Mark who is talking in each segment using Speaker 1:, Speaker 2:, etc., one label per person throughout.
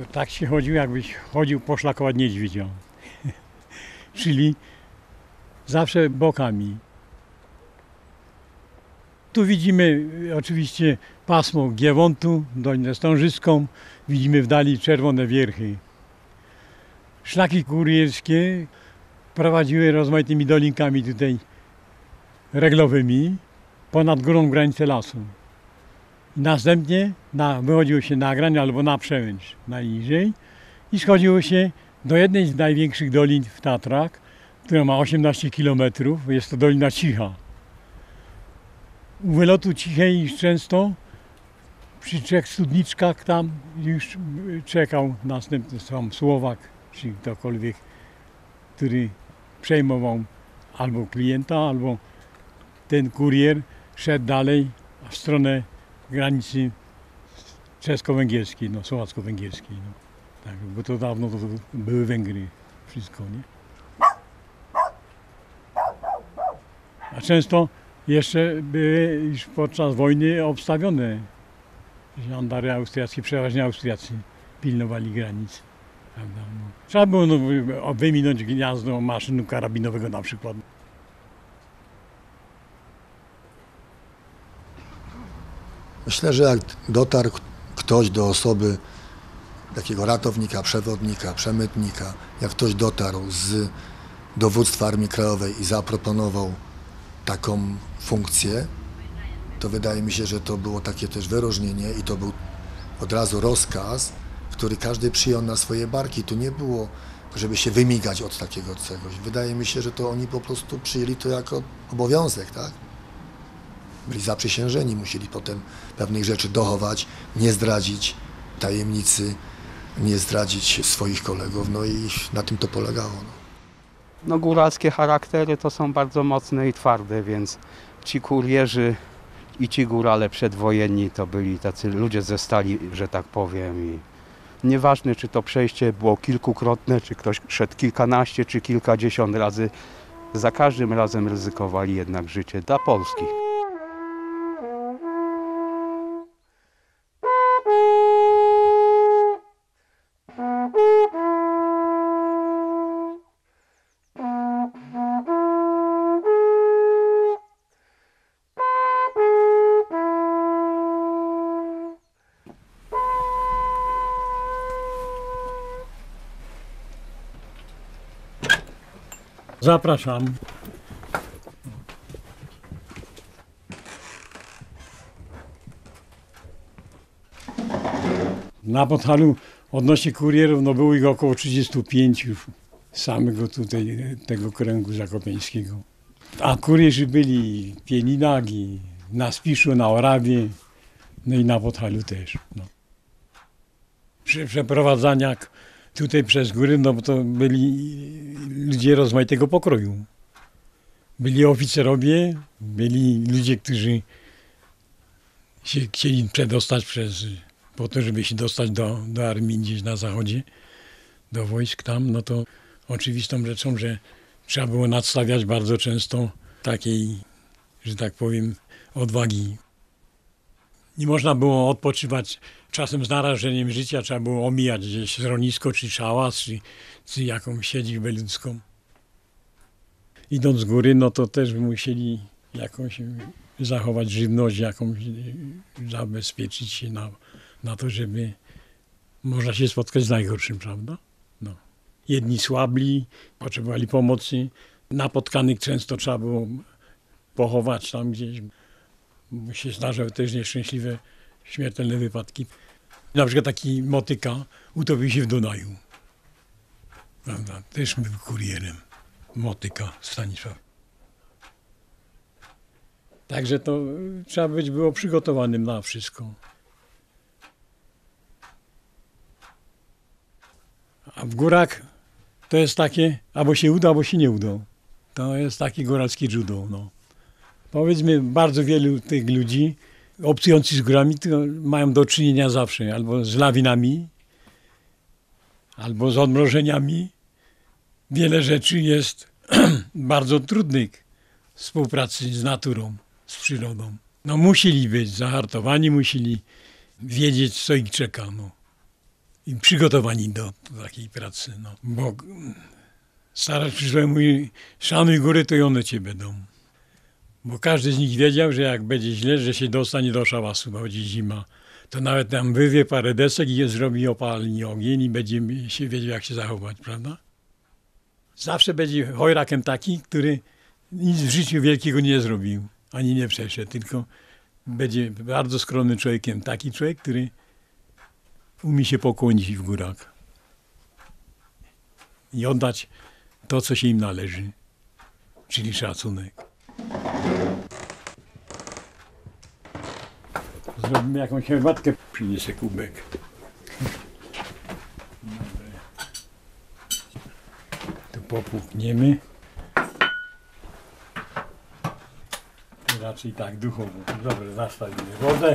Speaker 1: To tak się chodził, jakbyś chodził poszlakować niedźwiedzia. Czyli zawsze bokami. Tu widzimy oczywiście pasmo Giewontu, Dolinę Stążyską. Widzimy w dali czerwone wierchy. Szlaki kurierskie prowadziły rozmaitymi dolinkami tutaj reglowymi ponad górą granicę lasu. I następnie wychodziło się na Grań albo na Przełęcz najniżej i schodziło się do jednej z największych dolin w Tatrach, która ma 18 km. Jest to Dolina Cicha. U wylotu Cichej często przy 3 studniczkach tam już czekał następny sam Słowak, czy ktokolwiek, który przejmował albo klienta, albo ten kurier szedł dalej w stronę granicy czesko-węgierskiej, no, słowacko-węgierskiej. No. Tak, bo to dawno to były Węgry, wszystko, nie? A często jeszcze były już podczas wojny obstawione żandary austriackie, przeważnie Austriacy pilnowali granic. Prawda? No. Trzeba było wyminąć gniazdo maszynu karabinowego na przykład.
Speaker 2: Myślę, że jak dotarł ktoś do osoby takiego ratownika, przewodnika, przemytnika, jak ktoś dotarł z dowództwa Armii Krajowej i zaproponował taką funkcję, to wydaje mi się, że to było takie też wyróżnienie i to był od razu rozkaz, który każdy przyjął na swoje barki. Tu nie było, żeby się wymigać od takiego czegoś. Wydaje mi się, że to oni po prostu przyjęli to jako obowiązek, tak? Byli zaprzysiężeni, musieli potem pewnych rzeczy dochować, nie zdradzić tajemnicy, nie zdradzić swoich kolegów, no i na tym to polegało.
Speaker 3: No, góralskie charaktery to są bardzo mocne i twarde, więc ci kurierzy i ci górale przedwojenni to byli tacy ludzie ze stali, że tak powiem. I nieważne, czy to przejście było kilkukrotne, czy ktoś szedł kilkanaście, czy kilkadziesiąt razy, za każdym razem ryzykowali jednak życie dla Polski.
Speaker 1: Zapraszam. Na Podhalu odnośnie kurierów no było ich około 35 samego tutaj tego kręgu zakopiańskiego. A kurierzy byli w Pieninach, i na Spiszu, na Orawie, no i na Podhalu też. No. Przy przeprowadzaniach tutaj przez góry, no bo to byli ludzie rozmaitego pokroju. Byli oficerowie, byli ludzie, którzy się chcieli przedostać po to, żeby się dostać do armii gdzieś na zachodzie, do wojsk tam, no to oczywistą rzeczą, że trzeba było nadstawiać bardzo często takiej, że tak powiem, odwagi. Nie można było odpoczywać czasem z narażeniem życia, trzeba było omijać gdzieś schronisko, czy szałas, czy jakąś siedzibę ludzką. Idąc z góry, no to też musieli jakąś zachować żywność, jakąś zabezpieczyć się na to, żeby można się spotkać z najgorszym, prawda? No. Jedni słabli, potrzebowali pomocy, napotkanych często trzeba było pochować tam gdzieś, bo się zdarzały też nieszczęśliwe, śmiertelne wypadki. Na przykład taki motyka utopił się w Dunaju. Prawda? Też był kurierem. Motyka Stanisław. Także to trzeba było przygotowanym na wszystko. A w górach to jest takie, albo się uda, albo się nie uda. To jest taki góralski judo. No. Powiedzmy, bardzo wielu tych ludzi obcujących z górami mają do czynienia zawsze albo z lawinami, albo z odmrożeniami. Wiele rzeczy jest bardzo trudnych w współpracy z naturą, z przyrodą. No musieli być zahartowani, musieli wiedzieć, co ich czeka. No. i przygotowani do takiej pracy. No. Bo starac przyszły mówi, szanuj góry, to i one cię będą. Bo każdy z nich wiedział, że jak będzie źle, że się dostanie do szałasu, bo będzie zima. To nawet tam wywie parę desek i zrobi opalni ogień i będzie się wiedział, jak się zachować, prawda? Zawsze będzie chojrakiem taki, który nic w życiu wielkiego nie zrobił, ani nie przeszedł, tylko będzie bardzo skromnym człowiekiem. Taki człowiek, który umie się pokłonić w górach i oddać to, co się im należy, czyli szacunek. Zrobimy jakąś herbatkę, przyniosę kubek. Tu popłukniemy. Raczej tak duchowo. Dobrze, nastawimy wodę.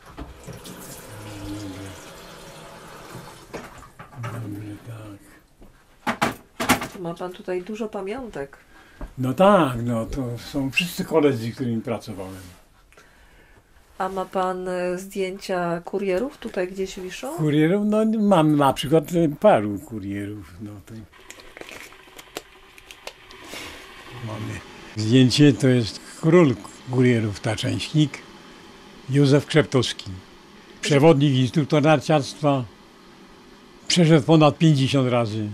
Speaker 1: Dobrze, tak.
Speaker 4: Ma pan tutaj dużo pamiątek.
Speaker 1: No tak, no to są wszyscy koledzy, z którymi pracowałem.
Speaker 4: A ma pan zdjęcia kurierów tutaj gdzieś wiszą?
Speaker 1: Kurierów, no mam na przykład paru kurierów. No to mamy. Zdjęcie to jest król kurierów taczańskich, Józef Krzeptowski. Przewodnik, instruktor narciarstwa. Przeszedł ponad 50 razy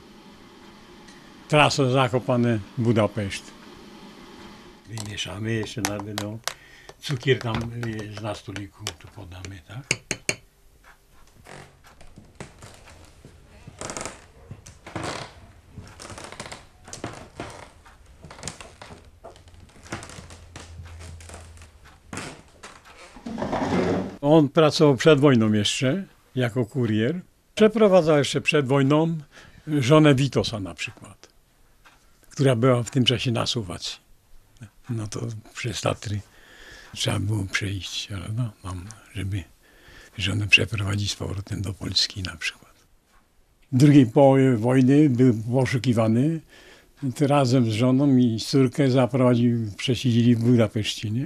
Speaker 1: trasę Zakopane-Budapeszt. Wymieszamy jeszcze nawet, no. Cukier tam jest na stoliku, tu podamy, tak? On pracował przed wojną jeszcze, jako kurier. Przeprowadzał jeszcze przed wojną żonę Witosa na przykład, która była w tym czasie na Słowacji. No to przez Tatry trzeba było przejść, ale no, żeby żonę przeprowadzić z powrotem do Polski na przykład. W drugiej połowie wojny był poszukiwany. To razem z żoną i córkę przesiedzieli w Budapeszcie, nie?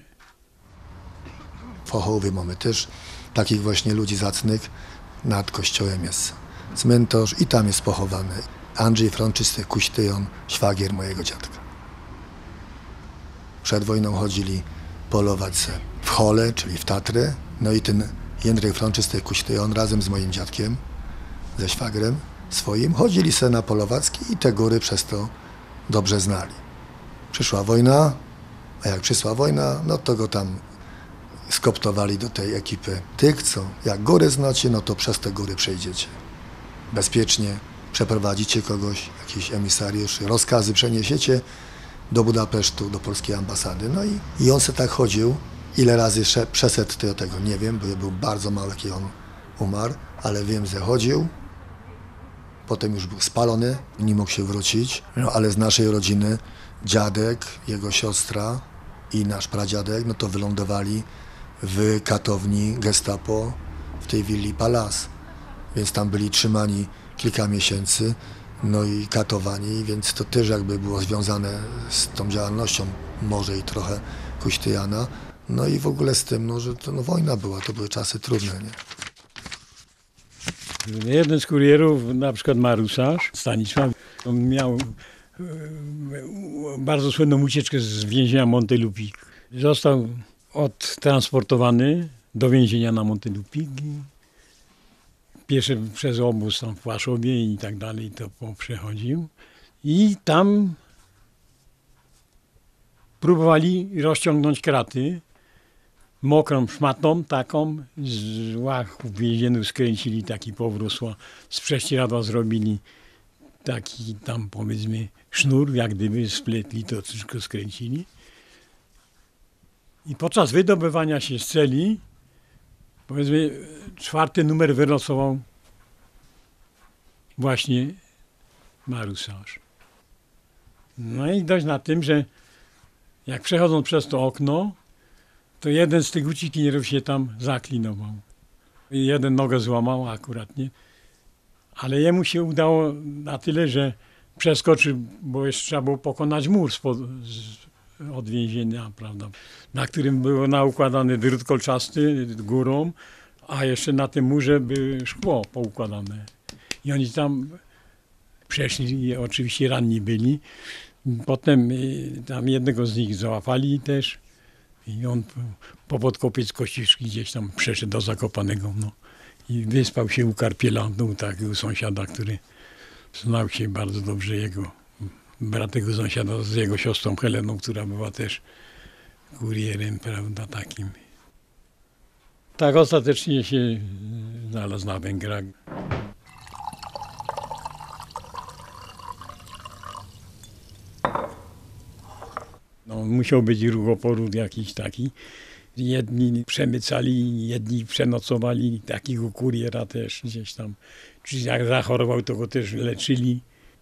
Speaker 2: W Chochowie mamy też takich właśnie ludzi zacnych. Nad kościołem jest cmentarz i tam jest pochowany Andrzej Franczysty Kuśtyjon, szwagier mojego dziadka. Przed wojną chodzili polować se w Chole, czyli w Tatry. No i ten Jędrzej Franczysty Kuśtyjon razem z moim dziadkiem, ze szwagrem swoim, chodzili se na polowacki i te góry przez to dobrze znali. Przyszła wojna, a jak przyszła wojna, no to go tam skoptowali do tej ekipy. Tych, co jak góry znacie, no to przez te góry przejdziecie. Bezpiecznie przeprowadzicie kogoś, jakiś emisariusz, rozkazy przeniesiecie do Budapesztu, do polskiej ambasady. No i on se tak chodził. Ile razy przeszedł do tego, nie wiem, bo był bardzo mały, jak on umarł, ale wiem, że chodził. Potem już był spalony, nie mógł się wrócić, no ale z naszej rodziny dziadek, jego siostra i nasz pradziadek, no to wylądowali w katowni Gestapo w tej willi Palace. Więc tam byli trzymani kilka miesięcy, no i katowani, więc to też jakby było związane z tą działalnością, może i trochę Kuśtyjana. No i w ogóle z tym, no, że to no, wojna była, to były czasy trudne, nie?
Speaker 1: Jeden z kurierów, na przykład Marusarz Stanisław, on miał bardzo słynną ucieczkę z więzienia Montelupik. Został odtransportowany do więzienia na Montelupik. Pierwszy przez obóz tam w Płaszowie i tak dalej to przechodził. I tam próbowali rozciągnąć kraty mokrą szmatą taką, z łachów więziennych skręcili taki powrósła, z prześcieradła zrobili taki tam powiedzmy sznur, jak gdyby spletli to wszystko skręcili. I podczas wydobywania się z celi, powiedzmy 4. numer wylosował właśnie Marusarz. No i dość na tym, że jak przechodząc przez to okno, to jeden z tych uciekinierów się tam zaklinował. Jeden nogę złamał akuratnie, ale jemu się udało na tyle, że przeskoczył, bo jeszcze trzeba było pokonać mur od więzienia, prawda, na którym był naukładany drut kolczasty górą, A jeszcze na tym murze by szkło poukładane. I oni tam przeszli, oczywiście ranni byli. Potem tam jednego z nich załapali też i on po podkopiec Kościuszki gdzieś tam przeszedł do Zakopanego. No. I wyspał się u Karpiela, u takiego sąsiada, który znał się bardzo dobrze, jego brat tego sąsiada z jego siostrą Heleną, która była też kurierem, prawda, takim. Tak ostatecznie się znalazł na Węgrach. No, musiał być ruchoporód jakiś taki. Jedni przemycali, jedni przenocowali, takiego kuriera też gdzieś tam. Czy jak zachorował, to go też leczyli.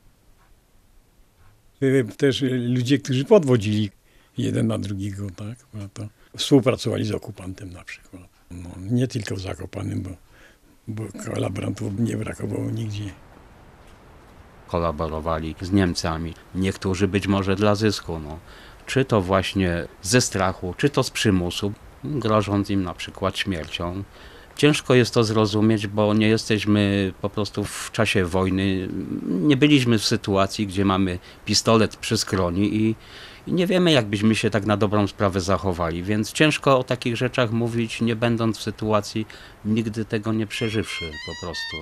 Speaker 1: Były też ludzie, którzy podwodzili jeden na drugiego, tak? No to współpracowali z okupantem na przykład. No, nie tylko w Zakopanem, bo kolaborantów nie brakowało nigdzie.
Speaker 3: Kolaborowali z Niemcami. Niektórzy być może dla zysku. No. Czy to właśnie ze strachu, czy to z przymusu, grożąc im na przykład śmiercią. Ciężko jest to zrozumieć, bo nie jesteśmy po prostu w czasie wojny, nie byliśmy w sytuacji, gdzie mamy pistolet przy skroni i nie wiemy, jak byśmy się tak na dobrą sprawę zachowali, więc ciężko o takich rzeczach mówić, nie będąc w sytuacji, nigdy tego nie przeżywszy po prostu.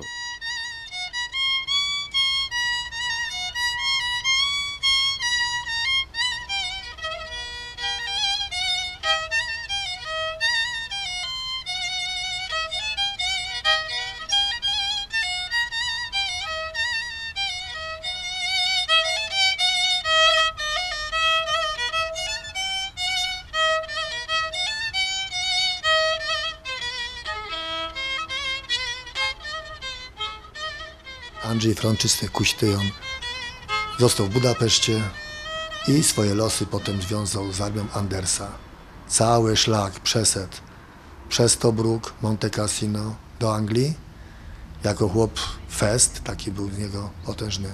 Speaker 2: Andrzej Frączysty Kuśtyjon został w Budapeszcie i swoje losy potem związał z armią Andersa. Cały szlak przeszedł przez Tobruk, Monte Cassino do Anglii. Jako chłop fest, taki był z niego potężny,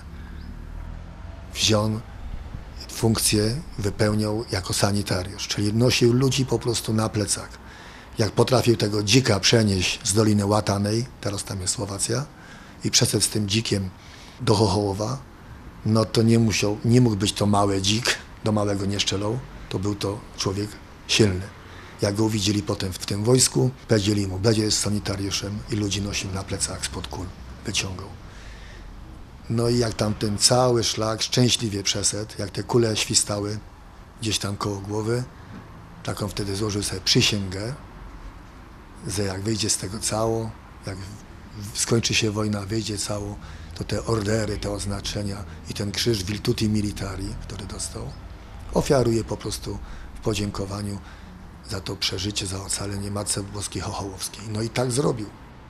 Speaker 2: wziął funkcję, wypełniał jako sanitariusz, czyli nosił ludzi po prostu na plecach. Jak potrafił tego dzika przenieść z Doliny Łatanej, teraz tam jest Słowacja, i przeszedł z tym dzikiem do Chochołowa, no to nie mógł być to mały dzik, do małego nie strzelał, to był to człowiek silny. Jak go widzieli potem w tym wojsku, powiedzieli mu, będzie sanitariuszem i ludzi nosił na plecach spod kul, wyciągał. No i jak tam ten cały szlak szczęśliwie przeszedł, jak te kule świstały gdzieś tam koło głowy, taką wtedy złożył sobie przysięgę, że jak wyjdzie z tego cało, jak skończy się wojna, wyjdzie cało, to te ordery, te oznaczenia i ten krzyż Virtuti Militari, który dostał, ofiaruje po prostu w podziękowaniu za to przeżycie, za ocalenie Matce Boskiej Chochołowskiej. No i tak zrobił.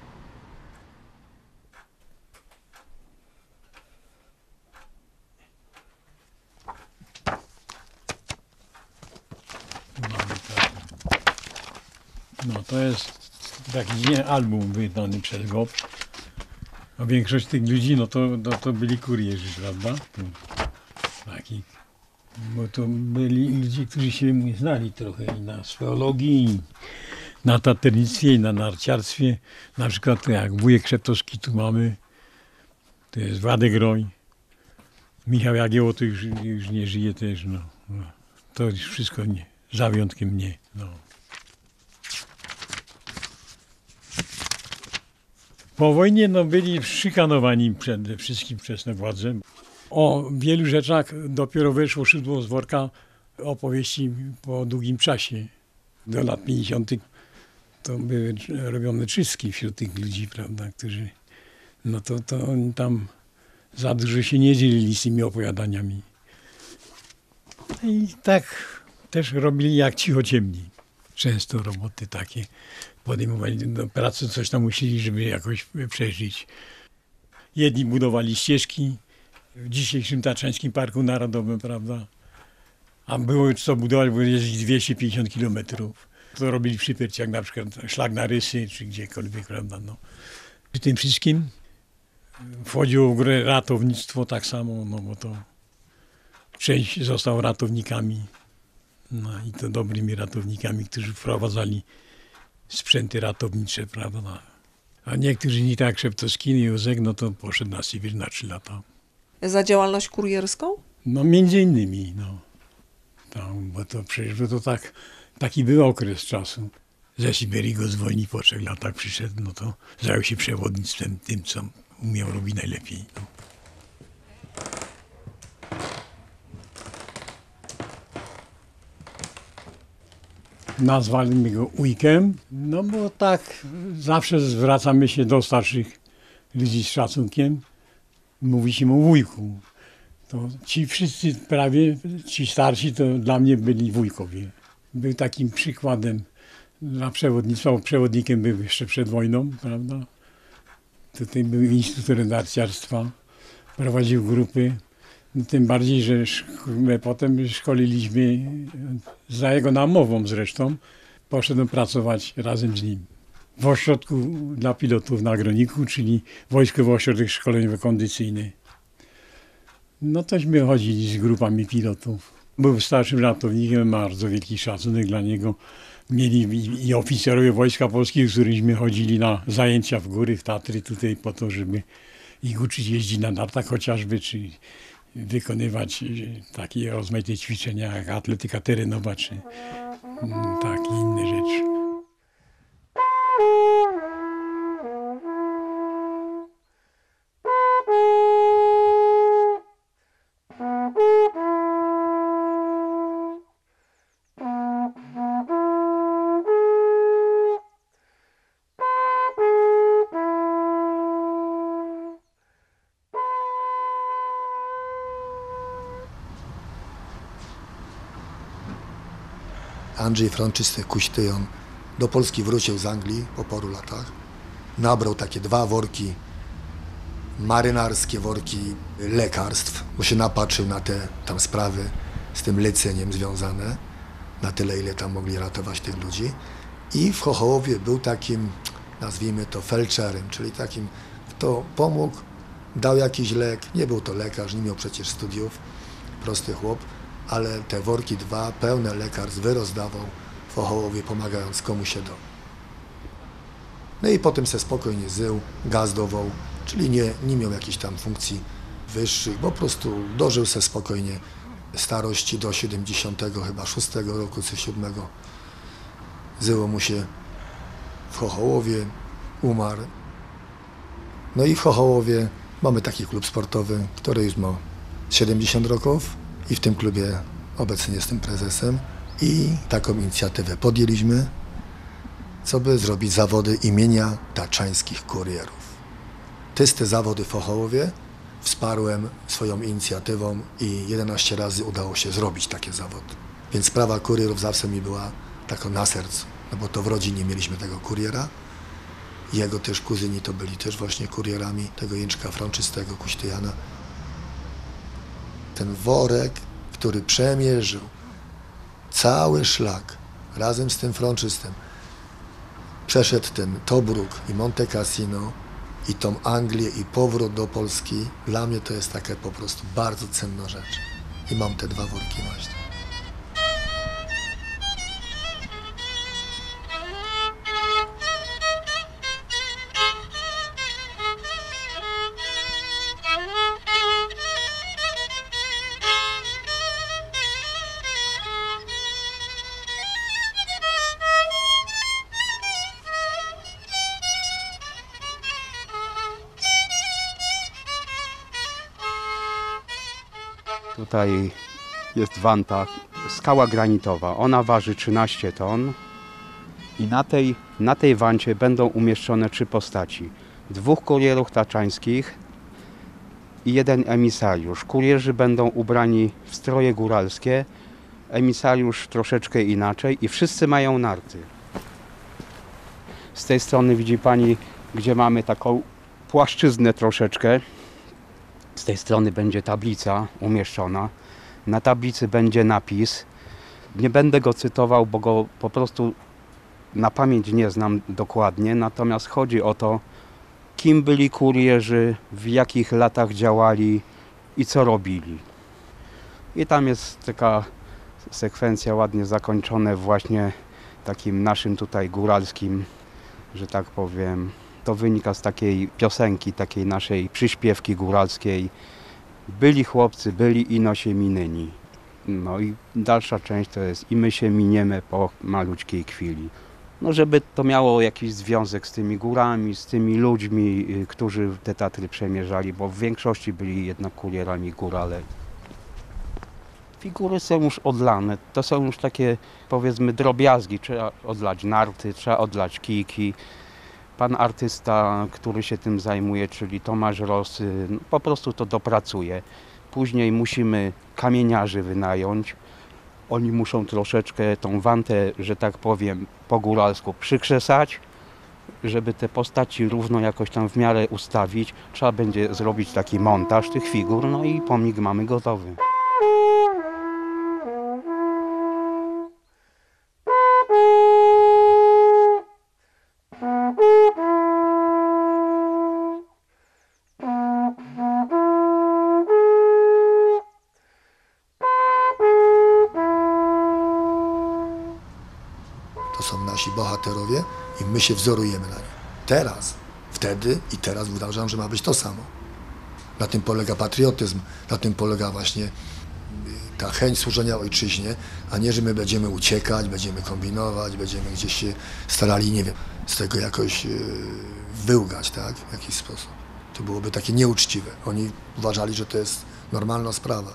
Speaker 1: No to jest taki album wydany przez GOP. A większość tych ludzi, no to byli kurierzy, prawda? Taki. Bo to byli ludzie, którzy się znali trochę i na speologii, i na taternictwie, i na narciarstwie. Na przykład jak wujek Szeptowski tu mamy, to jest Władek Roń. Michał Jagiełło to już nie żyje też, no. To już wszystko nie, za wyjątkiem mnie, no. Po wojnie no, byli szykanowani przede wszystkim przez te władze. O wielu rzeczach dopiero wyszło szydło z worka opowieści po długim czasie. Do lat 50. to były robione czystki wśród tych ludzi, prawda, którzy no to oni tam za dużo się nie dzielili z tymi opowiadaniami. I tak też robili jak cichociemni. Często roboty takie podejmowali do pracy, coś tam musieli, żeby jakoś przeżyć. Jedni budowali ścieżki w dzisiejszym Tatrzańskim Parku Narodowym, prawda? A było co budować, bo jest 250 kilometrów. To robili przypierć, jak na przykład Szlak na Rysy, czy gdziekolwiek, prawda? No. Przy tym wszystkim wchodziło w grę ratownictwo tak samo, no bo to część został ratownikami. No i to dobrymi ratownikami, którzy wprowadzali sprzęty ratownicze, prawda. A niektórzy nie tak Szeptowski i Józek, no to poszedł na Sybir na 3 lata.
Speaker 4: Za działalność kurierską?
Speaker 1: No między innymi, no. Bo to przecież to taki był okres czasu. Ze Syberii go z wojny po 3 latach przyszedł, no to zajął się przewodnictwem tym, co umiał robić najlepiej. No. Nazwali go Ujkiem, no bo tak zawsze zwracamy się do starszych ludzi z szacunkiem. Mówi się mu wujku. To ci wszyscy prawie, ci starsi to dla mnie byli wujkowie. Był takim przykładem dla przewodnictwa, bo przewodnikiem był jeszcze przed wojną, prawda. Tutaj był Instytut Narciarstwa, prowadził grupy. No, tym bardziej, że my potem szkoliliśmy, za jego namową zresztą, poszedłem pracować razem z nim w ośrodku dla pilotów na Groniku, czyli Wojskowy Ośrodek Szkoleniowo-Kondycyjny. No tośmy chodzili z grupami pilotów. Był starszym ratownikiem, bardzo wielki szacunek dla niego. Mieli i oficerowie Wojska Polskiego, z którymi chodzili na zajęcia w góry, w Tatry, tutaj po to, żeby ich uczyć jeździć na nartach chociażby, czy wykonywać takie rozmaite ćwiczenia jak atletyka terenowa, czy takie inne rzeczy.
Speaker 2: Andrzej Frączysty Kuśtyjon do Polski wrócił z Anglii po paru latach. Nabrał takie 2 worki, marynarskie worki lekarstw, bo się napatrzył na te tam sprawy z tym leceniem związane, na tyle, ile tam mogli ratować tych ludzi. I w Chochołowie był takim, nazwijmy to, felczerem, czyli takim, kto pomógł, dał jakiś lek. Nie był to lekarz, nie miał przecież studiów, prosty chłop, ale te worki 2 pełne lekarstw wyrozdawał w Chochołowie, pomagając komu się da. No i potem se spokojnie zył, gazdował, czyli nie miał jakichś tam funkcji wyższych, bo po prostu dożył se spokojnie starości do 76 roku, czy 7. Zyło mu się w Chochołowie, umarł. No i w Chochołowie mamy taki klub sportowy, który już ma 70 roków i w tym klubie obecnie jestem prezesem i taką inicjatywę podjęliśmy, co by zrobić zawody imienia taczańskich kurierów. Te zawody w Chochołowie wsparłem swoją inicjatywą i 11 razy udało się zrobić takie zawody. Więc sprawa kurierów zawsze mi była taką na sercu, no bo to w rodzinie mieliśmy tego kuriera. Jego też kuzyni to byli też właśnie kurierami tego Jędrzka Frączystego Kuśtyjana. Ten worek, który przemierzył cały szlak razem z tym Frączystym, przeszedł ten Tobruk i Monte Cassino i tą Anglię i powrót do Polski, dla mnie to jest taka po prostu bardzo cenna rzecz. I mam te 2 worki właśnie.
Speaker 3: Tutaj jest wanta, skała granitowa. Ona waży 13 ton i na tej wancie będą umieszczone 3 postaci. 2 kurierów taczańskich i 1 emisariusz. Kurierzy będą ubrani w stroje góralskie, emisariusz troszeczkę inaczej i wszyscy mają narty. Z tej strony widzi Pani, gdzie mamy taką płaszczyznę troszeczkę. Z tej strony będzie tablica umieszczona. Na tablicy będzie napis. Nie będę go cytował, bo go po prostu na pamięć nie znam dokładnie. Natomiast chodzi o to, kim byli kurierzy, w jakich latach działali i co robili. I tam jest taka sekwencja ładnie zakończone właśnie takim naszym tutaj góralskim, że tak powiem. To wynika z takiej piosenki, takiej naszej przyśpiewki góralskiej. Byli chłopcy, byli ino się minęli. No i dalsza część to jest i my się miniemy po maluczkiej chwili. No żeby to miało jakiś związek z tymi górami, z tymi ludźmi, którzy te Tatry przemierzali, bo w większości byli jednak kurierami górale. Figury są już odlane, to są już takie, powiedzmy, drobiazgi. Trzeba odlać narty, trzeba odlać kijki. Pan artysta, który się tym zajmuje, czyli Tomasz Ros, po prostu to dopracuje. Później musimy kamieniarzy wynająć. Oni muszą troszeczkę tą wantę, że tak powiem, po góralsku przykrzesać, żeby te postaci równo jakoś tam w miarę ustawić. Trzeba będzie zrobić taki montaż tych figur, no i pomnik mamy gotowy.
Speaker 2: To są nasi bohaterowie i my się wzorujemy na nich. Teraz, wtedy i teraz uważam, że ma być to samo. Na tym polega patriotyzm, na tym polega właśnie ta chęć służenia ojczyźnie, a nie, że my będziemy uciekać, będziemy kombinować, będziemy gdzieś się starali, nie wiem, z tego jakoś wyłgać, tak, w jakiś sposób. To byłoby takie nieuczciwe. Oni uważali, że to jest normalna sprawa.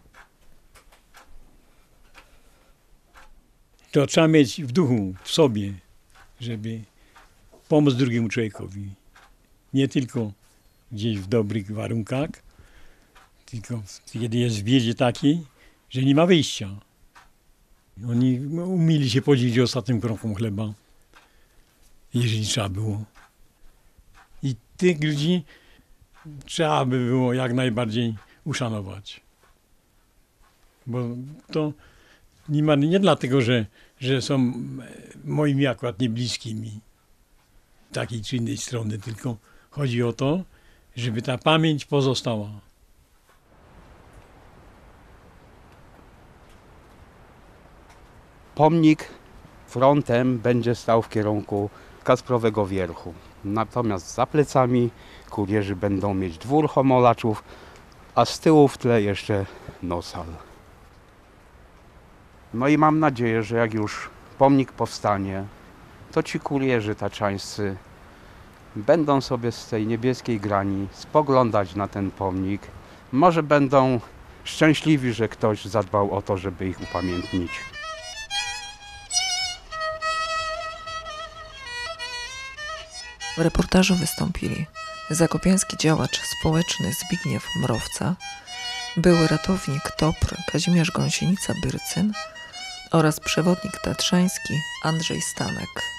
Speaker 1: To trzeba mieć w duchu, w sobie, żeby pomóc drugiemu człowiekowi. Nie tylko gdzieś w dobrych warunkach, tylko kiedy jest w biedzie takiej, że nie ma wyjścia. Oni umieli się podzielić ostatnim kromką chleba, jeżeli trzeba było. I tych ludzi trzeba by było jak najbardziej uszanować. Bo to nie dlatego, że są moimi akurat niebliskimi takiej czy innej strony, tylko chodzi o to, żeby ta pamięć pozostała.
Speaker 3: Pomnik frontem będzie stał w kierunku Kasprowego Wierchu. Natomiast za plecami kurierzy będą mieć dwór Homolaczów, a z tyłu w tle jeszcze Nosal. No i mam nadzieję, że jak już pomnik powstanie, to ci kurierzy taczańscy będą sobie z tej niebieskiej grani spoglądać na ten pomnik. Może będą szczęśliwi, że ktoś zadbał o to, żeby ich upamiętnić.
Speaker 4: W reportażu wystąpili zakopiański działacz społeczny Zbigniew Mrowca, były ratownik TOPR Kazimierz Gąsienica-Byrcyn oraz przewodnik tatrzański Andrzej Stanek.